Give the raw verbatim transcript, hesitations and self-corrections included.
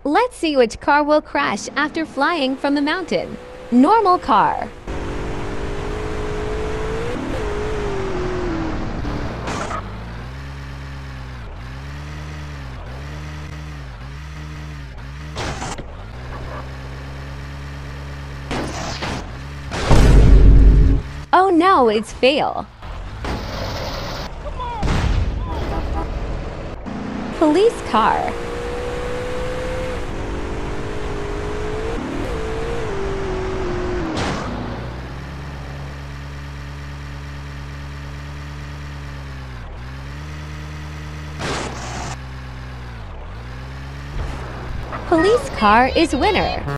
Let's see which car will crash after flying from the mountain. Normal car. Oh no, it's fail. Police car. Police car is winner.